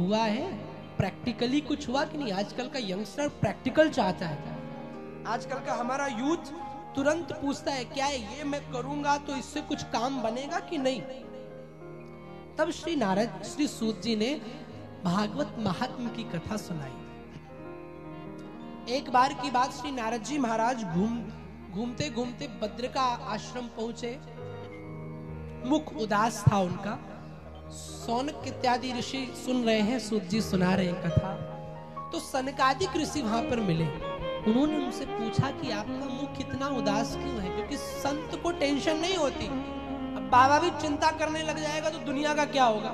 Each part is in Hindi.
हुआ है? प्रैक्टिकली कुछ हुआ कि नहीं? आजकल का यंगस्टर प्रैक्टिकल चाहता है। आजकल का हमारा यूथ तुरंत पूछता है क्या है ये मैं करूंगा तो इससे कुछ काम बनेगा कि नहीं। तब श्री नारद श्री सूत जी ने भागवत महात्म्य की कथा सुनाई। एक बार की बात, श्री नारद जी महाराज घूमते घूमते बद्र का आश्रम पहुंचे। मुख उदास था उनका। सौनक इत्यादि ऋषि सुन रहे हैं, सूत जी सुना रहे हैं कथा। तो सनकादिक ऋषि वहां पर मिले। उन्होंने उनसे पूछा कि आपका मुख कितना उदास क्यों है? क्योंकि संत को टेंशन नहीं होती। अब बाबा भी चिंता करने लग जाएगा तो दुनिया का क्या होगा।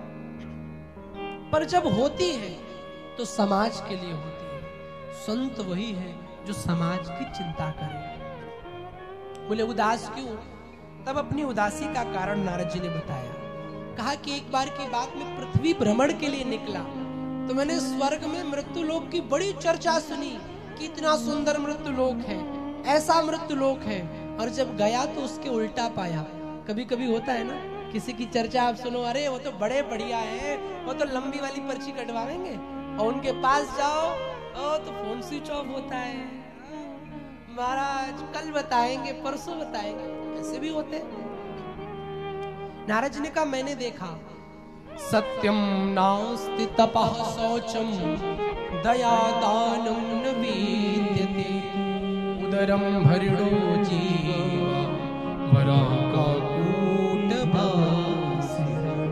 पर जब होती है तो समाज के लिए होती है। संत वही है जो समाज की चिंता करे। बोले उदास क्यों? तब अपनी उदासी का कारण नारद जी ने बताया। कहा कि एक बार की बात में पृथ्वी भ्रमण के लिए निकला तो मैंने स्वर्ग में मृत्यु लोक की बड़ी चर्चा सुनी कि इतना सुंदर मृत्यु लोक है, ऐसा मृत्यु लोक है। और जब गया तो उसके उल्टा पाया। कभी कभी होता है ना, किसी की चर्चा आप सुनो, अरे वो तो बड़े बढ़िया है, वो तो लंबी वाली पर्ची कटवाएंगे, और उनके पास जाओ तो फोन स्विच ऑफ होता है। महाराज कल बताएंगे, परसों बताएंगे, ऐसे भी होते हैं। नारद जी ने कहा मैंने देखा, सत्यम नास्ति तपः शौचम दया दानं न विद्यते उदरम हरिणो जीवा वराका कूटभासी।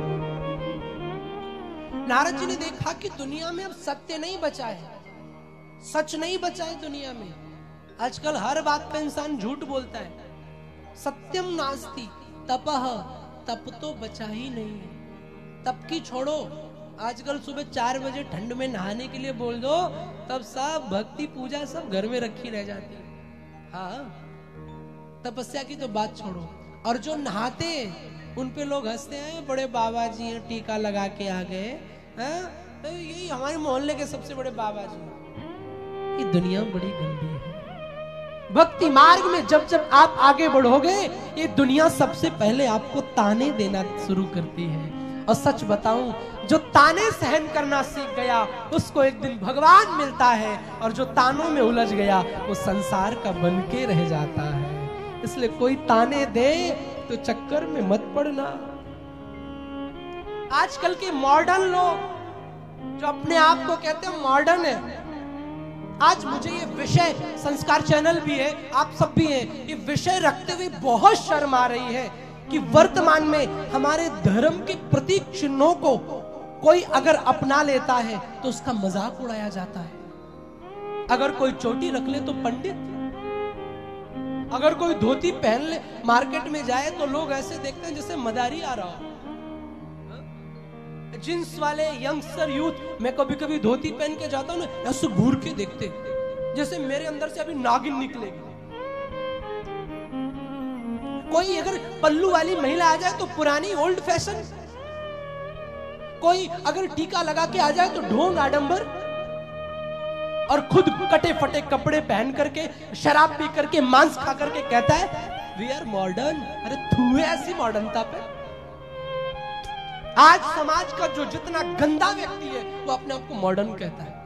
नारद जी ने देखा कि दुनिया में अब सत्य नहीं बचा है, सच नहीं बचा है दुनिया में। आजकल हर बात पे इंसान झूठ बोलता है। सत्यम नास्ति तपः, तप तो बचा ही नहीं है। तप की छोड़ो, आजकल सुबह 4 बजे ठंड में नहाने के लिए बोल दो, तब सब भक्ति पूजा सब घर में रखी रह जाती है। हाँ, तपस्या की तो बात छोड़ो। और जो नहाते उन पे लोग हंसते हैं, बड़े बाबा जी हैं, टीका लगा के आ गए हैं, तो यही हमारे मोहल्ले के सबसे बड़े बाबा जी। ये दुनिया बड़ी गंदी है। भक्ति मार्ग में जब जब आप आगे बढ़ोगे, ये दुनिया सबसे पहले आपको ताने देना शुरू करती है। और सच बताऊं, जो ताने सहन करना सीख गया उसको एक दिन भगवान मिलता है, और जो तानों में उलझ गया वो संसार का बन के रह जाता है। इसलिए कोई ताने दे तो चक्कर में मत पड़ना। आजकल के मॉडर्न लोग जो अपने आप को कहते हैं मॉडर्न है, आज मुझे ये विषय, संस्कार चैनल भी है, आप सब भी हैं, ये विषय रखते हुए बहुत शर्म आ रही है कि वर्तमान में हमारे धर्म के प्रतीक चिन्हों को कोई अगर अपना लेता है तो उसका मजाक उड़ाया जाता है। अगर कोई चोटी रख ले तो पंडित, अगर कोई धोती पहन ले, मार्केट में जाए तो लोग ऐसे देखते हैं जैसे मदारी आ रहा हो। जींस वाले यंगस्टर यूथ, मैं कभी कभी धोती पहन के जाता हूँ ना, ऐसे घूर के देखते जैसे मेरे अंदर से अभी नागिन निकलेगी। कोई अगर पल्लू वाली महिला आ जाए तो पुरानी ओल्ड फैशन, कोई अगर टीका लगा के आ जाए तो ढोंग आडंबर, और खुद कटे फटे कपड़े पहन करके, शराब पी करके, मांस खा करके कहता है वी आर मॉडर्न। अरे तू ऐसी मॉडर्नता पे। आज समाज का जो जितना गंदा व्यक्ति है वो अपने आप को मॉडर्न कहता है।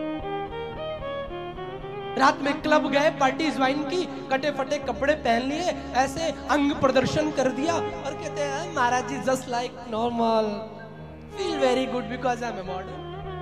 रात में क्लब गए, पार्टी ज्वाइन की, कटे फटे कपड़े पहन लिए, ऐसे अंग प्रदर्शन कर दिया और कहते हैं महाराज ji just like normal, feel very good because I am a modern.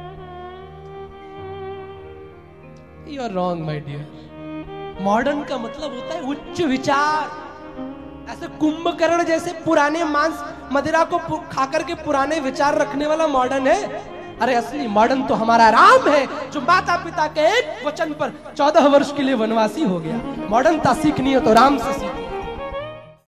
You are wrong my dear. Modern का मतलब होता है उच्च विचार। ऐसे कुंभकर्ण जैसे पुराने मांस मदिरा को खाकर के पुराने विचार रखने वाला मॉडर्न है? अरे असली मॉडर्न तो हमारा राम है, जो माता पिता के एक वचन पर 14 वर्ष के लिए वनवासी हो गया। मॉडर्नता सीखनी हो तो राम से सीखो।